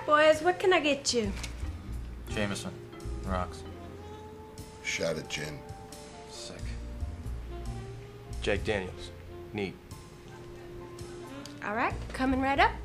right, boys, what can I get you? Jameson. Rocks. Shot of gin. Sick. Jack Daniels. Neat. All right, coming right up.